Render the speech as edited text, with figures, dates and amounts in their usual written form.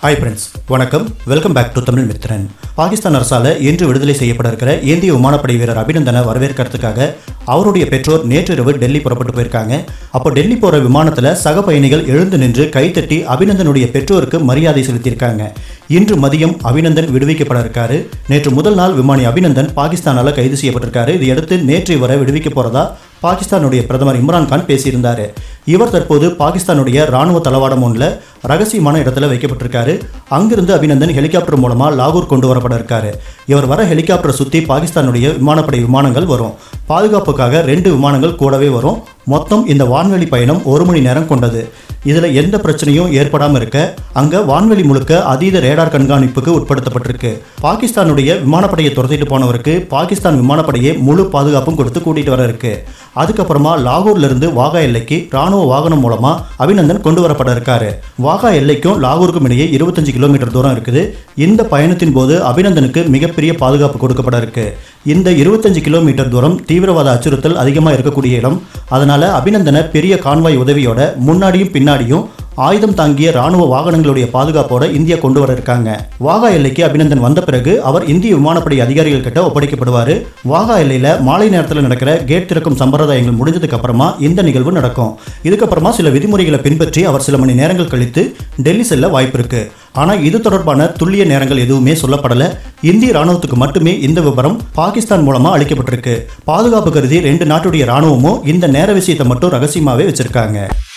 Hi friends, வணக்கம். Welcome back to Tamil Mithran. Pakistan அரசால இன்று விடுதலை செய்யப்பட இருக்கிற இந்திய விமானப்படை வீரர் அபிநந்தனை வரவேற்கிறதுக்காக அவருடைய பெற்றோர் நேற்று இரவு டெல்லி புறப்பட்டு போயிருக்காங்க. அப்போ டெல்லி போற விமானத்துல சக பயணிகள் எழுந்து நின்று கைத்தட்டி அபிநந்தனுடைய பெற்றோருக்கு மரியாதை செலுத்தியிருக்காங்க. இன்று மதியம் அபிநந்தன் விடுவிக்கப்பட இருக்காரு. நேற்று முதல் நாள் விமானி அபிநந்தன் பாகிஸ்தானால கைது செய்யப்பட்டிருக்காரு. இதையடுத்து நேற்று இவரை விடுவிக்க போறதா பாகிஸ்தானுடைய பிரதமர் இம்ரான்கான் பேசியிருந்தாரு. இவர் தற்போது பாகிஸ்தானுடைய ராணுவ தளவாடம் ஒன்றில் ரகசியமான இடத்துல வைக்கப்பட்டிருக்காரு. அங்கிருந்து அபிநந்தன் ஹெலிகாப்டர் மூலமா லாகூர் கொண்டு வரப்பட இருக்காரு. இவர் வர ஹெலிகாப்டரை சுற்றி பாகிஸ்தானுடைய விமானப்படை விமானங்கள் வரும். பாதுகாப்புக்காக 2 விமானங்கள் கூடவே வரும். மொத்தம் இந்த வான்வெளி பயணம் 1 மணி நேரம் கொண்டது. இதுல எந்த பிரச்சனையும் ஏற்படாம இருக்க அங்க வான்வெளி முழுக்க அதீத ரேடார் கண்காணிப்புக்கு உட்படுத்தப்பட்டிருக்கு. பாகிஸ்தானுடைய விமானப்படையை துரத்திட்டு போனவருக்கு பாகிஸ்தான் விமானப்படையே முழு பாதுகாப்பும் கொடுத்து கூட்டிட்டு வர இருக்கு. அதுக்கப்புறமா லாகூர்ல இருந்து வாகா எல்லைக்கு ராணுவ வாகனம் மூலமா அபிநந்தன் கொண்டு வரப்பட இருக்காரு. வாகா எல்லைக்கும் லாகூருக்கும் இடையே 25 கிலோமீட்டர் தூரம் இருக்குது. இந்த பயணத்தின் போது அபிநந்தனுக்கு மிகப்பெரிய பாதுகாப்பு கொடுக்கப்பட இருக்கு. இந்த 25 கிலோமீட்டர் தூரம் தீவிரவாத அச்சுறுத்தல் அதிகமாக இருக்கக்கூடிய இடம். அதனால அபிநந்தனை பெரிய கான்வாய் உதவியோட முன்னாடியும் பின்னாடியும் ஆயுதம் தாங்கிய ராணுவ வாகனங்களுடைய பாதுகாப்போட இந்தியா கொண்டு வர இருக்காங்க. வாகா எல்லைக்கு அபிநந்தன் வந்த பிறகு அவர் இந்திய விமானப்படை அதிகாரிகள் கிட்ட ஒப்படைக்கப்படுவார். வாகா எல்லையில மாலை நேரத்தில் நடக்கிற கேட் திறக்கும் சம்பிரதாயங்கள் முடிஞ்சதுக்கு அப்புறமா இந்த நிகழ்வு நடக்கும். இதுக்கப்புறமா சில விதிமுறைகளை பின்பற்றி அவர் சில மணி நேரங்கள் கழித்து டெல்லி செல்ல வாய்ப்பு இருக்கு. ஆனா இது தொடர்பான துல்லிய நேரங்கள் எதுவுமே சொல்லப்படல. இந்திய ராணுவத்துக்கு மட்டுமே இந்த விவரம் பாகிஸ்தான் மூலமா அளிக்கப்பட்டிருக்கு. பாதுகாப்பு கருதி 2 நாட்டுடைய ராணுவமும் இந்த நேர விஷயத்தை மட்டும் ரகசியமாவே வச்சிருக்காங்க.